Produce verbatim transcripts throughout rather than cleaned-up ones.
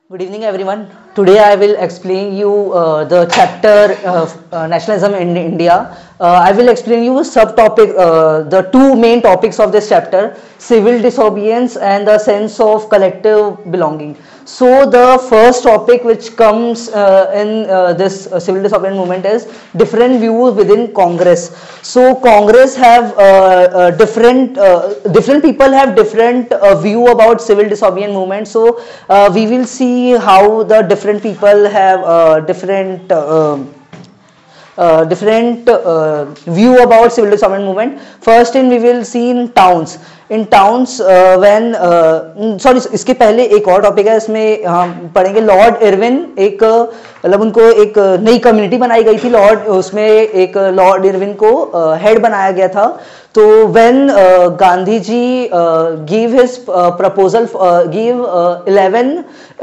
Good evening, everyone. Today I will explain you uh, the chapter uh, uh, nationalism in India. Uh, I will explain you subtopic, uh, the two main topics of this chapter: civil disobedience and the sense of collective belonging. So the first topic which comes uh, in uh, this uh, civil disobedience movement is different views within Congress. So Congress have uh, uh, different uh, different people have different uh, view about civil disobedience movement. So uh, we will see how the different people have uh, different uh, uh, different uh, view about civil disobedience movement. First in we will see in towns. In towns uh, when sorry uh, इसके पहले एक और topic है, इसमें हम पढ़ेंगे Lord Irwin. एक मतलब उनको एक नई कम्युनिटी बनाई गई थी, लॉर्ड उसमें एक लॉर्ड इरविन को हेड uh, बनाया गया था. तो when Gandhi ji give his proposal give eleven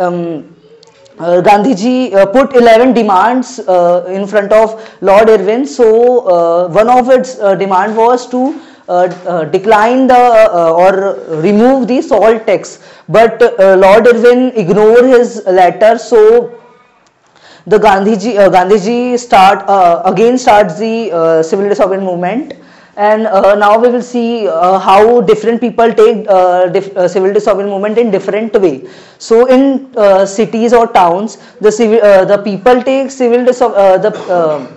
Uh, Gandhi ji uh, put eleven demands uh, in front of Lord Irwin. So uh, one of its uh, demand was to uh, uh, decline the uh, or remove the salt tax, but uh, Lord Irwin ignored his letter. So the Gandhi ji uh, Gandhi ji start uh, again starts the uh, civil disobedience movement. And uh, now we will see uh, how different people take uh, dif uh, civil disobedience movement in different way. So in uh, cities or towns, the civil uh, the people take civil uh, the uh,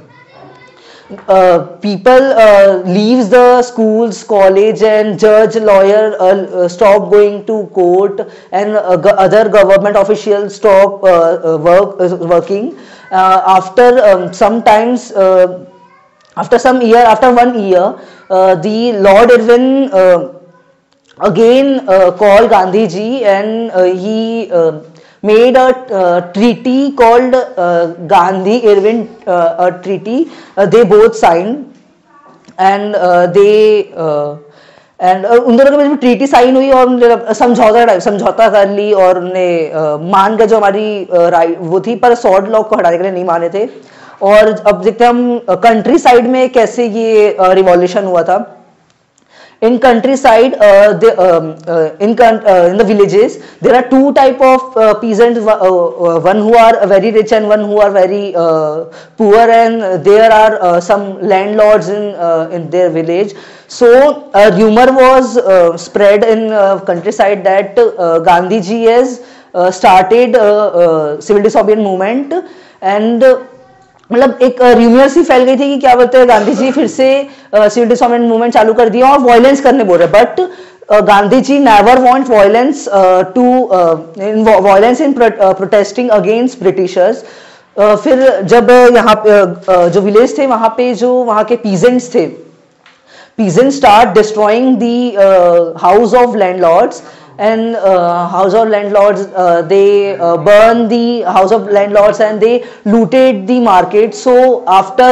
uh, people uh, leaves the schools, college, and judge, lawyer uh, uh, stop going to court, and uh, go other government officials stop uh, uh, work uh, working. Uh, after um, sometimes. Uh, After some year, after one year, uh, the Lord Irwin uh, again uh, called Gandhi ji, and uh, he uh, made a uh, treaty called uh, Gandhi-Irwin uh, a treaty. Uh, they both signed, and uh, they uh, and उन दोनों के बीच में treaty sign हुई और समझौता type समझौता कर ली, और उन्हें मान गए जो हमारी राइट वो थी, पर सॉर्ड लॉ को हटाने के लिए नहीं माने थे. और अब देखते हैं हम कंट्री साइड में कैसे ये रिवॉल्यूशन हुआ था. In countryside, uh, the, um, uh, in uh, in the villages, there are two type of uh, peasants. Uh, uh, one who are very rich and one who are very uh, poor, and there are uh, some landlords in uh, in their village. So a rumor was uh, spread in uh, countryside that uh, Gandhi ji has uh, started uh, uh, civil disobedience movement, and uh, मतलब एक rumour सी फैल गई थी कि क्या बोलते हैं गांधी जी फिर से सिविल डिसोबीडियंस मूवमेंट चालू कर दिया और वायलेंस करने बोल रहे. But Gandhi ji never want violence to violence in protesting against britishers. फिर जब यहाँ पे uh, जो विलेज थे वहाँ पे जो वहाँ के पीजेंट्स थे, peasants start destroying the house of landlords. And uh, house of landlords, uh, they uh, burn the house of landlords and they looted the market. So after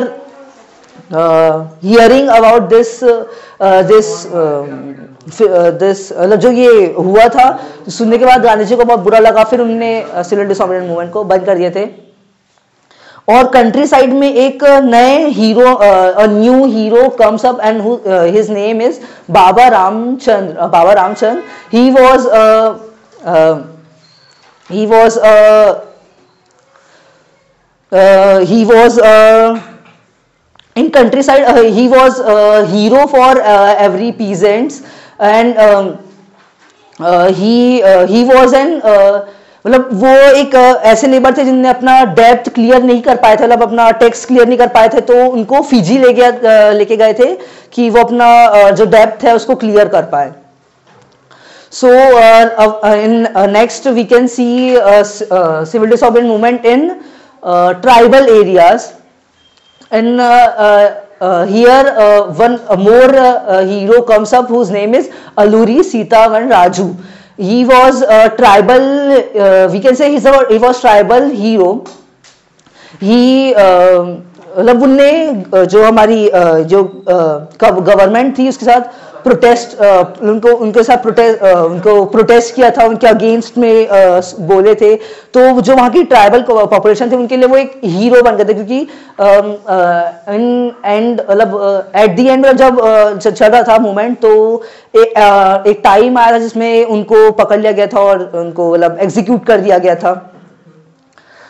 uh, hearing about this uh, uh, this uh, uh, this मतलब जो ये हुआ था, सुनने के बाद गांधी जी को बहुत बुरा लगा. फिर उन्होंने सिविल डिसोबीडियंस मूवमेंट को बंद कर दिए थे. और कंट्री साइड में एक नए hero, a new hero comes up, and his name is Baba Ramchandra. Baba Ramchandra, he was he was he was in countryside. Uh, he was a hero for uh, every peasants, and um, uh, he uh, he was an uh, मतलब वो एक ऐसे labour थे जिनने अपना डेब्ट clear नहीं कर पाए थे, मतलब अपना टैक्स क्लियर नहीं कर पाए थे, तो उनको फिजी ले गया लेके गए थे कि वो अपना जो डेब्ट है उसको क्लियर कर पाए. So in next we can see civil disobedience movement in tribal areas. And here one more hero comes up whose name is Alluri Sitarama Raju. He was a tribal, uh, we can say he's a, he was tribal hero. He मतलब उनने जो हमारी जो government थी उसके साथ protest उनको उनके साथ प्रोटेस्ट उनको प्रोटेस्ट किया था, उनके अगेंस्ट में बोले थे. तो जो वहाँ की ट्राइबल पॉपुलेशन थी उनके लिए वो एक हीरो बन गए थे, क्योंकि इन एंड मतलब एट द एंड जब चल रहा था मूवमेंट, तो एक टाइम आया था जिसमें उनको पकड़ लिया गया था और उनको मतलब एग्जीक्यूट कर दिया गया था.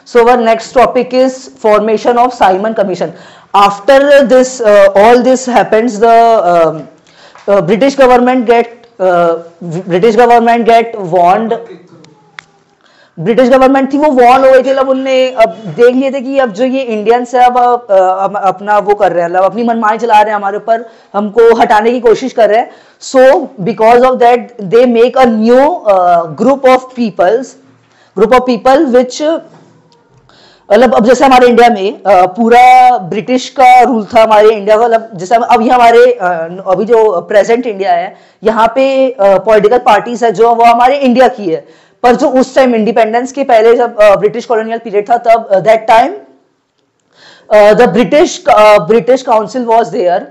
So our next topic is formation of Simon Commission. After this, uh, all this happens, the um, uh, British government get uh, British government get warned. British government थी वो वॉर्न हो गई थी, मतलब उनने अब देख लिए थे कि अब जो ये इंडियंस है अब अब अपना वो कर रहे हैं, मतलब अपनी मनमानी चला रहे हैं हमारे ऊपर, हमको हटाने की कोशिश कर रहे हैं. So because of that they make a new group of peoples group of people which, मतलब अब जैसे हमारे इंडिया में uh, पूरा ब्रिटिश का रूल था हमारे इंडिया का, मतलब जैसे अब ये हमारे uh, अभी जो प्रेजेंट इंडिया है यहाँ पे पॉलिटिकल uh, पार्टीज है जो वो हमारे इंडिया की है, पर जो उस टाइम इंडिपेंडेंस के पहले जब ब्रिटिश कॉलोनियल पीरियड था तब that time the British British council was there.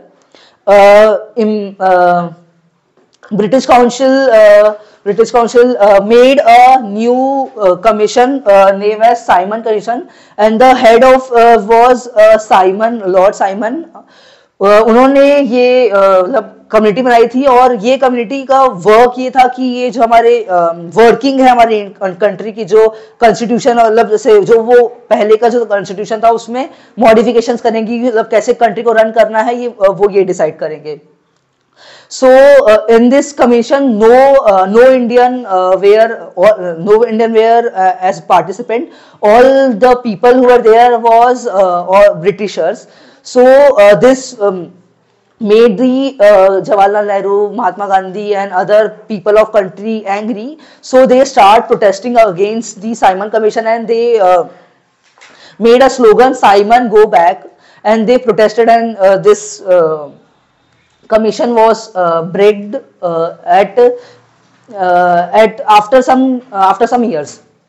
British council British council made a new commission name as Simon commission and the head of was Simon Lord Simon. उन्होंने ये मतलब community बनाई थी और ये community का वर्क ये था कि ये जो हमारे वर्किंग है हमारी कंट्री की जो कॉन्स्टिट्यूशन, मतलब जैसे जो वो पहले का जो कॉन्स्टिट्यूशन था उसमें मॉडिफिकेशंस करेंगे, मतलब कैसे कंट्री को रन करना है ये वो ये डिसाइड करेंगे. So uh, in this commission, no uh, no Indian uh, were or, uh, no Indian were uh, as participant. All the people who were there was uh, or Britishers. So uh, this um, made the uh, Jawaharlal Nehru, Mahatma Gandhi, and other people of country angry. So they start protesting against the Simon Commission, and they uh, made a slogan, "Simon, go back," and they protested, and uh, this. Uh, commission was uh, breaked uh, at uh, at after some uh, after some years.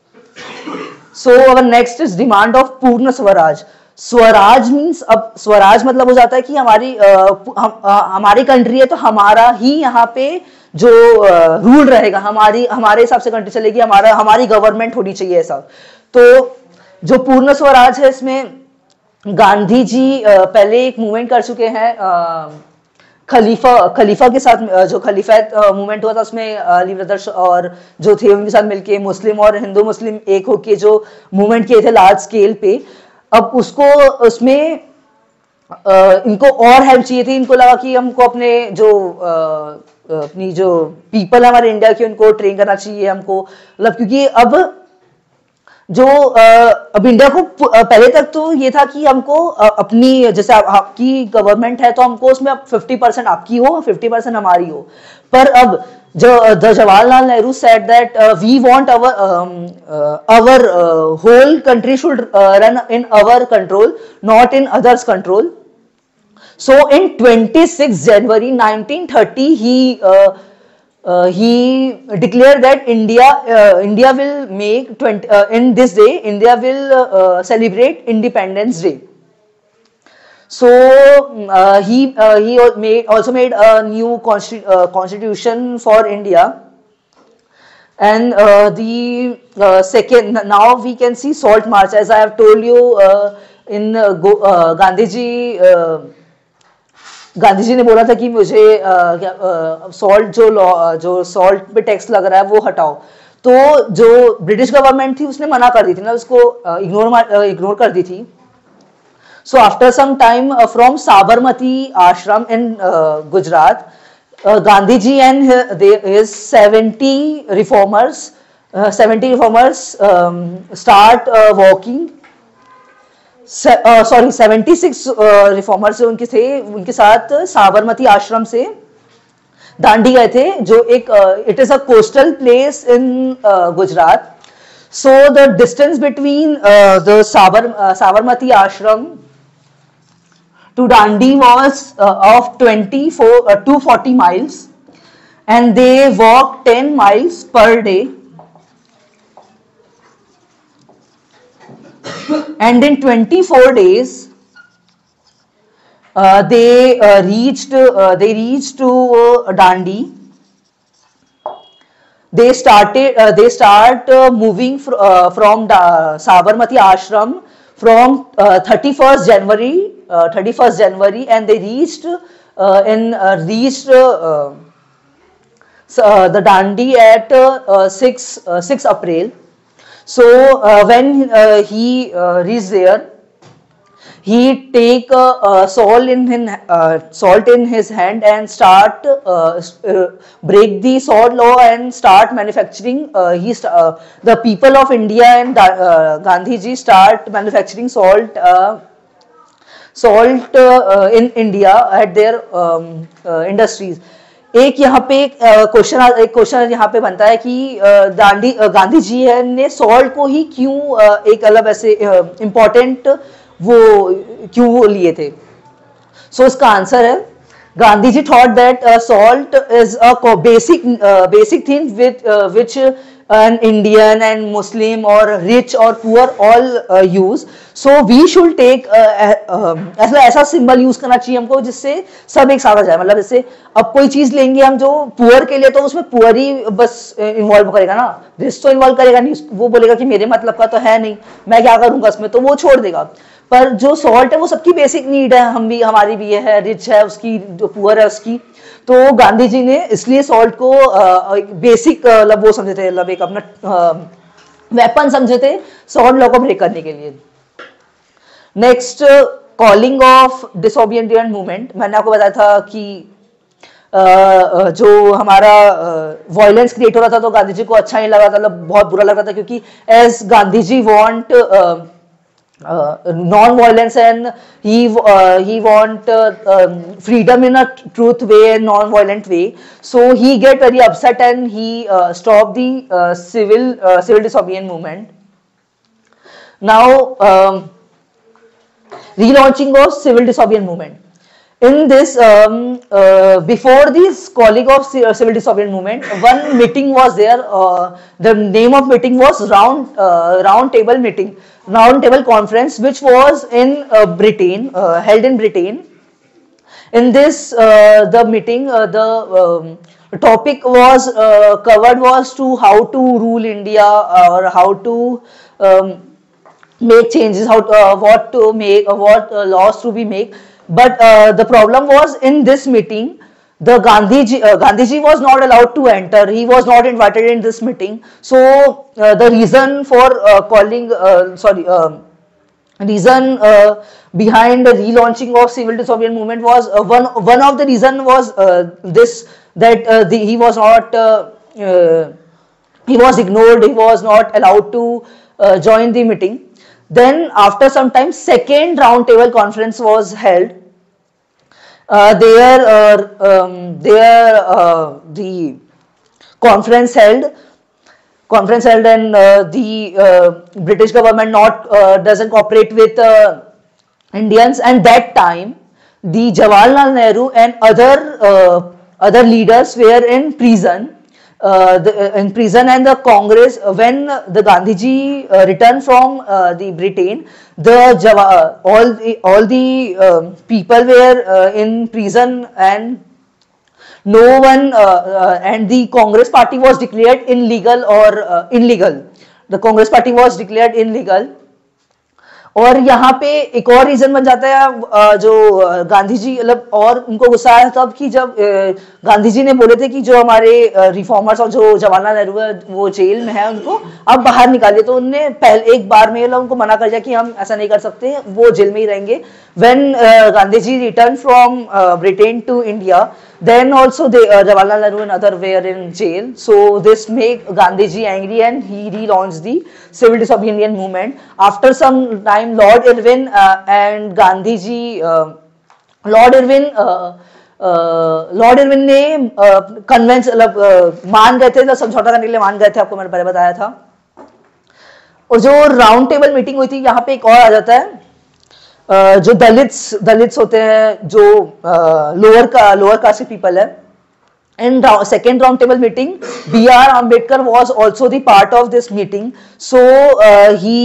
So our next is demand of पूर्ण Swaraj. Swaraj means अब स्वराज मतलब हो जाता है कि हमारी uh, हम, uh, हमारी कंट्री है तो हमारा ही यहाँ पे जो रूल uh, रहेगा, हमारी हमारे हिसाब से कंट्री चलेगी, हमारा हमारी गवर्नमेंट होनी चाहिए ऐसा. तो जो पूर्ण स्वराज है इसमें गांधी जी uh, पहले एक मूवमेंट कर चुके हैं uh, खलीफा खलीफा के साथ, जो खलीफात मूवमेंट हुआ था उसमें अली ब्रदर्स और जो थे उनके साथ मिलके मुस्लिम और हिंदू मुस्लिम एक होके जो मूवमेंट किए थे लार्ज स्केल पे. अब उसको उसमें इनको और हेल्प चाहिए थी, इनको लगा कि हमको अपने जो अपनी जो पीपल है हमारे इंडिया की उनको ट्रेन करना चाहिए हमको, मतलब क्योंकि अब जो अब इंडिया को पहले तक तो ये था कि हमको अपनी जैसे आपकी गवर्नमेंट है तो हमको उसमें फिफ्टी परसेंट आपकी हो फिफ्टी परसेंट हमारी हो, पर अब जो the Jawaharlal Nehru said that we want our our whole country should run in our control not in others control. So in twenty-sixth January nineteen thirty he uh, Uh, he declared that India uh, India will make twenty uh, in this day India will uh, uh, celebrate Independence Day. So uh, he uh, he made also made a new consti uh, constitution for India, and uh, the uh, second now we can see Salt March, as I have told you uh, in uh, Go, uh, Gandhi ji. Uh, Gandhi ji ने बोला था कि मुझे salt जो law जो salt पे tax लग रहा है वो हटाओ, तो जो ब्रिटिश गवर्नमेंट थी उसने मना कर दी थी ना, उसको इग्नोर इग्नोर कर दी थी. So after some time from Sabarmati Ashram in Gujarat, Gandhi ji and his seventy reformers seventy reformers start walking sorry seventy-six reformers जो उनके थे उनके साथ साबरमती आश्रम से दांडी गए थे, जो एक it is a coastal place in Gujarat. So the distance between the Sabar Sabarmati Ashram to Dandi was of twenty-four two forty miles and they walked ten miles per day. And in twenty-four days uh, they uh, reached uh, they reached to uh, Dandi. They started uh, they start uh, moving fr uh, from the Sabarmati ashram from uh, thirty-first January uh, thirty-first January, and they reached uh, in uh, reached uh, uh, the Dandi at uh, six April. So uh, when uh, he uh, reached there, he take uh, uh, salt in his, uh, salt in his hand and start uh, uh, break the salt law and start manufacturing. Uh, he st uh, the people of India and uh, Gandhi ji start manufacturing salt uh, salt uh, in India at their um, uh, industries. एक यहाँ पे question uh, एक question यहाँ पे बनता है कि Gandhi uh, Gandhi जी है ने सॉल्ट को ही क्यों uh, एक अलग ऐसे इम्पोर्टेंट uh, वो क्यों वो लिए थे. सो so, इसका आंसर है Gandhi ji thought that salt is a basic basic thing with which an Indian and Muslim or rich or poor all uh, use. So we should take uh, uh, ऐसा ऐसा symbol use करना चाहिए हमको जिससे सब एक साथ आ जाए. मतलब जैसे अब कोई चीज लेंगे हम जो पुअर के लिए, तो उसमें पुअर ही बस इन्वॉल्व करेगा ना, रिच तो इन्वॉल्व करेगा नहीं. वो बोलेगा कि मेरे मतलब का तो है नहीं, मैं क्या करूंगा उसमें, तो वो छोड़ देगा. पर जो सॉल्ट है वो सबकी बेसिक नीड है, हम भी हमारी भी है, रिच है उसकी, जो पुअर है उसकी. तो गांधी जी ने इसलिए सॉल्ट को बेसिक मतलब वो समझे थे, मतलब एक अपना वेपन समझे थे सॉल्ट लॉ को ब्रेक करने के लिए. Next, calling of disobedient movement. मैंने आपको बताया था कि uh, जो हमारा वायलेंस uh, क्रिएट हो रहा था तो गांधी जी को अच्छा नहीं लगा था, मतलब बहुत बुरा लगा था, क्योंकि as Gandhi ji want Uh, non-violence and he uh, he want uh, um, freedom in a truth way and non-violent way. So he get very upset and he uh, stop the uh, civil uh, civil disobedience movement. Now um, relaunching of civil disobedience movement. In this um, uh, before this calling of civil disobedience movement, one meeting was there. Uh, the name of meeting was round uh, round table meeting, round table conference, which was in uh, Britain, uh, held in Britain. In this uh, the meeting, uh, the um, topic was uh, covered was to how to rule India, or how to um, make changes, how to, uh, what to make, uh, what uh, laws to be made. But uh, the problem was in this meeting, the Gandhiji, uh, Gandhiji was not allowed to enter. He was not invited in this meeting. So uh, the reason for uh, calling, uh, sorry, uh, reason uh, behind the relaunching of civil disobedience movement was uh, one one of the reason was uh, this, that uh, the, he was not uh, uh, he was ignored. He was not allowed to uh, join the meeting. Then after some time, second round table conference was held. Uh, there, uh, um, there uh, the conference held, conference held, and uh, the uh, British government not uh, doesn't cooperate with uh, Indians. And that time, the Jawaharlal Nehru and other uh, other leaders were in prison. Uh, the, uh, in prison, and the Congress, uh, when uh, the Gandhiji uh, returned from uh, the Britain, the Java, uh, all the, all the uh, people were uh, in prison, and no one uh, uh, and the Congress party was declared illegal or uh, illegal. The Congress party was declared illegal. और यहाँ पे एक और reason बन जाता है, जो गांधी जी मतलब और उनको गुस्सा आया तब कि जब गांधी जी ने बोले थे कि जो हमारे रिफॉर्मर्स और जो जवाहरलाल नेहरू है वो जेल में है, उनको अब बाहर निकालिए. तो उनने पहले एक बार में उनको मना कर दिया कि हम ऐसा नहीं कर सकते, वो जेल में ही रहेंगे. When Gandhi ji return from Britain to India, then also they uh, Jawaharlal Nehru and other were in jail. So this made Gandhiji angry and he relaunched the civil disobedience movement. After some time, Lord Irwin uh, and Gandhiji, uh, Lord Irwin uh, uh, Lord Irwin ने convince मतलब मान गए थे, मतलब समझौता करने के लिए मान गए थे, आपको मैंने पहले बताया था. और जो राउंड टेबल मीटिंग हुई थी, यहाँ पे एक और आ जाता है, Uh, जो दलित्स दलित्स होते हैं, जो लोअर का लोअर कास्ट के पीपल है. In second round table meeting, B R Ambedkar was also the part of this meeting. So he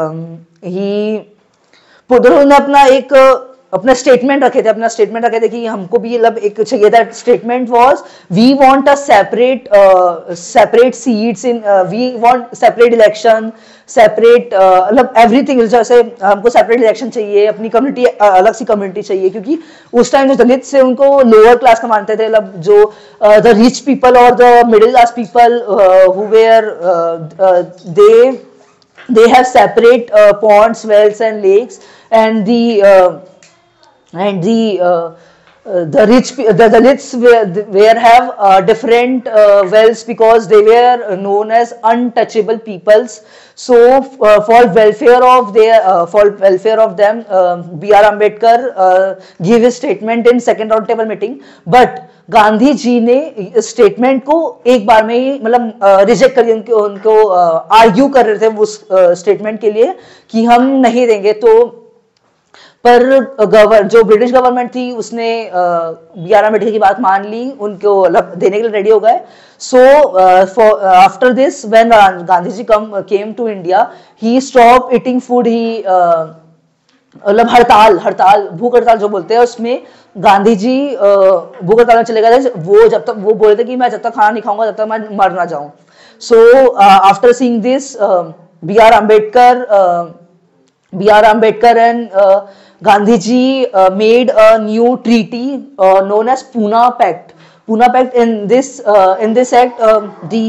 he उन्होंने अपना एक अपना स्टेटमेंट रखे थे अपना स्टेटमेंट रखे थे कि हमको भी मतलब एक चाहिए था. Statement was, we want a separate separate seats in, we want separate election, separate मतलब एवरीथिंग. जैसे हमको सेपरेट इलेक्शन चाहिए, अपनी कम्युनिटी अलग सी कम्युनिटी चाहिए, क्योंकि उस टाइम जो दलित से उनको लोअर क्लास का मानते थे, मतलब जो द रिच पीपल और the middle class people who were they they have separate uh, ponds, wells and lakes, and the uh, and the uh, uh, the rich the Dalits were, were have uh, different uh, wells because they were known as untouchable peoples. So uh, for welfare of their uh, for welfare of them, uh, B R Ambedkar uh, gave his statement in second round table meeting, but Gandhi ji ने statement को एक बार में ही मतलब reject कर दिया, उनको उनको argue कर रहे थे उस स्टेटमेंट के लिए कि हम नहीं देंगे। तो पर गवर जो ब्रिटिश गवर्नमेंट थी उसने बी आर अम्बेडकर की बात मान ली, उनको देने के लिए रेडी हो गए। So for after this when Gandhi ji come came to India, he stop eating food, he मतलब हड़ताल हड़ताल भूख हड़ताल जो बोलते हैं उसमें गांधी जी भूख हड़ताल में चले गए थे। वो जब तक वो बोले थे कि मैं जब तक खाना नहीं खाऊंगा तब तक मैं मर ना जाऊं। So after seeing this B R Ambedkar B R Ambedkar and Gandhi ji made a new treaty known as Poona pact. Poona pact in this in this act दी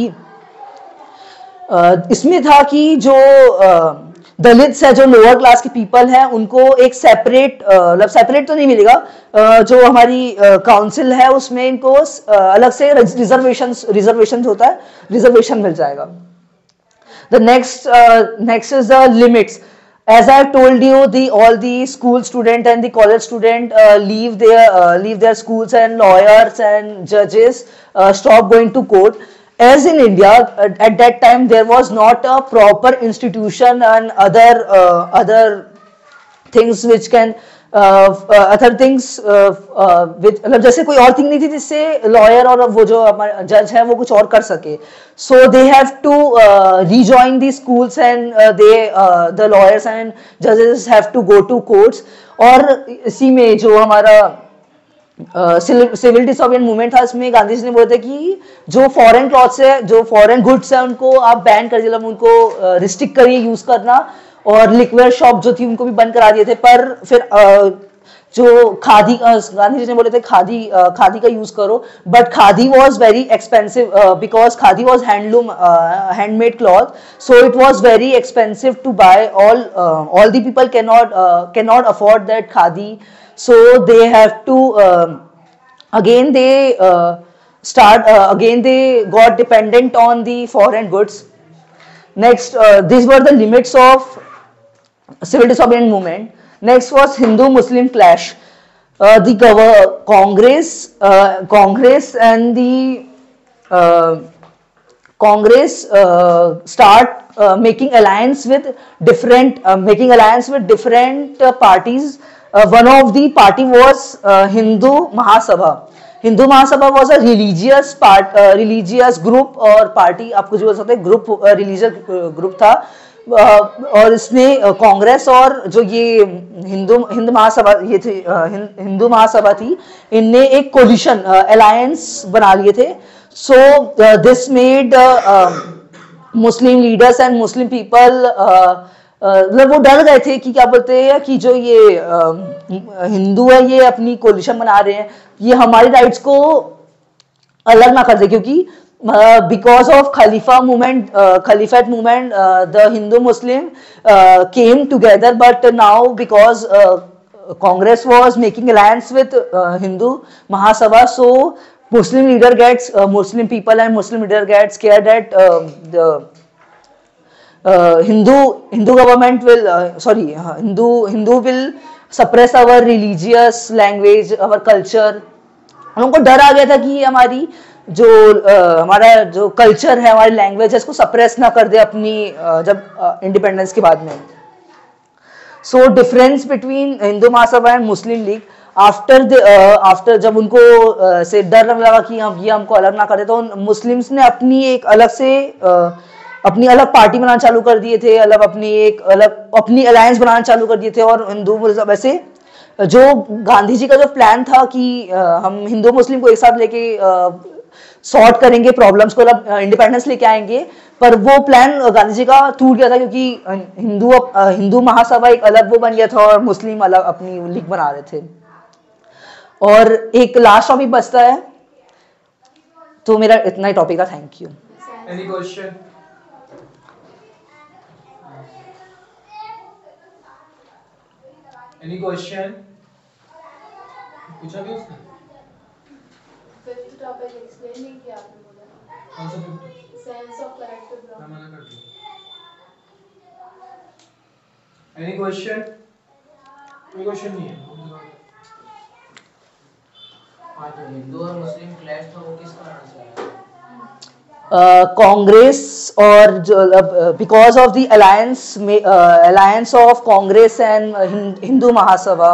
इसमें था कि जो uh, दलित्स है, जो लोअर क्लास के पीपल हैं, उनको एक सेपरेट मतलब सेपरेट तो नहीं मिलेगा, uh, जो हमारी काउंसिल uh, है उसमें इनको uh, अलग से रिजर्वेशन रिजर्वेशन होता है, रिजर्वेशन मिल जाएगा। The next next is the limits. As I told you, the all the school student and the college student uh, leave their uh, leave their schools, and lawyers and judges uh, stop going to court. As in India, at that time there was not a proper institution and other uh, other things which can uh, uh, other things uh, uh, which मतलब जैसे कोई और thing नहीं थी जिससे lawyer और वो जो हमारे जज है वो कुछ और कर सके। So they have to rejoin the schools and uh, they uh, the lawyers and judges have to go to courts। और इसी में जो हमारा सिविल डिसोबिडियंट मूवमेंट था, इसमें गांधी जी ने बोले थे कि जो फॉरेन क्लॉथ्स है, जो फॉरेन गुड्स है, उनको आप बैन कर दिए, उनको रिस्ट्रिक्ट करिए यूज करना, और लिक्विड शॉप जो थी उनको भी बंद करा दिए थे। पर फिर uh, जो खादी गांधी जी ने बोले थे खादी uh, खादी का यूज करो, but khadi was very expensive because khadi was handloom handmade cloth, so it was very expensive to buy. All all the people can not can not afford that khadi, so they have to uh, again they uh, start uh, again they got dependent on the foreign goods. Next, uh, these were the limits of civil disobedience movement. Next was Hindu Muslim clash. Uh, the Gov- Congress uh, Congress and the uh, Congress uh, start uh, making alliance with different uh, making alliance with different uh, parties. Uh, one of the party was uh, Hindu Mahasabha. Hindu Mahasabha was a religious part, uh, religious group और party, आप कुछ बोल सकते हैं, group uh, religious group था। uh, और इसमें Congress uh, और जो ये हिंदू हिंदू महासभा ये थी uh, हिंदू महासभा थी, इनने एक कोलिशन अलायंस बना लिए थे। So this made Muslim leaders and Muslim people मतलब वो डर गए थे कि क्या बोलते हैं कि जो ये हिंदू है ये अपनी कोलिशन बना रहे हैं, ये हमारी राइट्स को अलग ना कर दे, क्योंकि because of Khalifa movement Khilafat movement the Hindu Muslim came together, but now because Congress was making alliance with Hindu Mahasabha, so Muslim leader gets Muslim people and Muslim leader gets scared that uh, the Uh, Hindu Hindu government will uh, sorry uh, Hindu Hindu will suppress our religious language, our culture। उनको डर आ गया था कि हमारी जो uh, हमारा जो culture है, हमारी लैंग्वेज है, इसको सप्रेस ना कर दे अपनी uh, जब इंडिपेंडेंस uh, के बाद में। So difference between Hindu Mahasabha and Muslim league, after the after जब उनको uh, से डर लगने लगा कि हम ये हमको अलग ना कर दे, तो मुस्लिम्स ने अपनी एक अलग से uh, अपनी अलग पार्टी बनाना चालू कर दिए थे, अलग अपनी एक अलग अपनी अलायंस बनाना चालू कर दिए थे। और हिंदू वैसे जो गांधी जी का जो प्लान था कि हम हिंदू मुस्लिम को एक साथ लेके सॉर्ट करेंगे प्रॉब्लम्स को, इंडिपेंडेंस लेके आएंगे, पर वो प्लान गांधी जी का टूट गया था क्योंकि हिंदू हिंदू महासभा एक अलग वो बन गया था और मुस्लिम अलग अपनी लीग बना रहे थे। और एक लास्ट टॉपिक बचता है, तो मेरा इतना ही टॉपिक था। Thank you. Any question? Any question? पूछा क्या उसने? फिफ्थ टॉपिक एक्सप्लेन नहीं किया आपने बोला। कौन सा फिफ्थ? सेंस ऑफ करेक्टिव मैं ग्रामर। मना कर दूं। Any question? कोई क्वेश्चन नहीं है। हाँ, जो हिंदू और मुस्लिम क्लैश था वो किस कारण से आया? कांग्रेस और because of the alliance alliance of Congress and Hindu Mahasabha,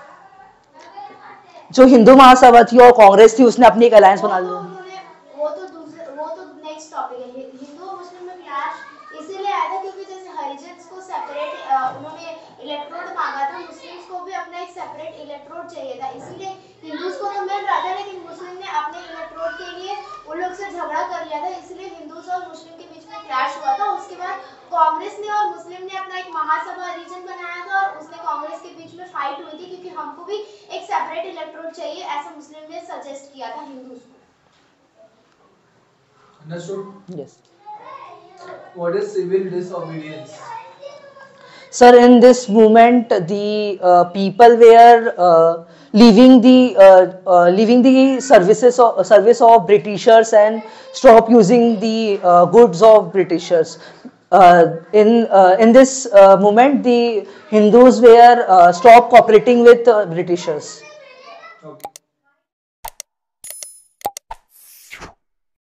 जो हिंदू महासभा थी और कांग्रेस थी उसने अपनी एक अलायंस बना ली। वो तो दूसरे वो तो नेक्स्ट टॉपिक है। हिंदू और मुस्लिम में क्लैश इसीलिए आया था क्योंकि जैसे हरिजन्स को सेपरेट उन्होंने इलेक्ट्रोड मांगा था, मुस्लिम्स को भी अपना एक सेपरेट इलेक्ट्रोड चाहिए था, इसीलिए हिंदूज को तो मिल रहा था लेकिन मुस्लिम ने अपने इलेक्ट्रोड के लिए उन लोग से झगड़ा कर लिया था, इसलिए हिंदूज और मुस्लिम के बीच में क्लैश हुआ था। उसके बाद कांग्रेस ने और मुस्लिम ने अपना एक महासभा रीजन बनाया था और उसने कांग्रेस के बीच में फाइट हुई थी क्योंकि हमको भी एक सेपरेट इलेक्ट्रोड चाहिए, ऐसा मुस्लिम ने सजेस्ट किया था हिंदूज को। Understood? Yes. What is civil disobedience? Sir, in this movement, the uh, people were uh, leaving the uh, uh, leaving the services of, service of Britishers and stop using the uh, goods of Britishers. Uh, in uh, in this uh, movement, the Hindus were uh, stop cooperating with uh, Britishers. Okay.